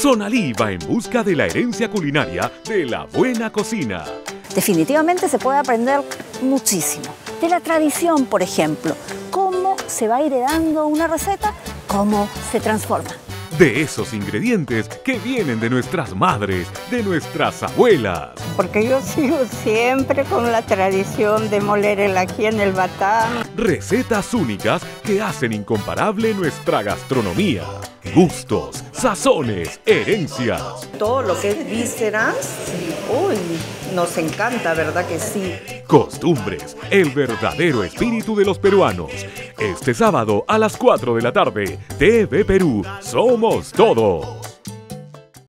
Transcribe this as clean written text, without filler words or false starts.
Sonalí va en busca de la herencia culinaria de la buena cocina. Definitivamente se puede aprender muchísimo. De la tradición, por ejemplo. Cómo se va heredando una receta, cómo se transforma. De esos ingredientes que vienen de nuestras madres, de nuestras abuelas. Porque yo sigo siempre con la tradición de moler el ají en el batán. Recetas únicas que hacen incomparable nuestra gastronomía. Gustos, sazones, herencias. Todo lo que es vísceras, uy, nos encanta, ¿verdad que sí? Costumbres, el verdadero espíritu de los peruanos. Este sábado a las 4 de la tarde, TV Perú, somos todos.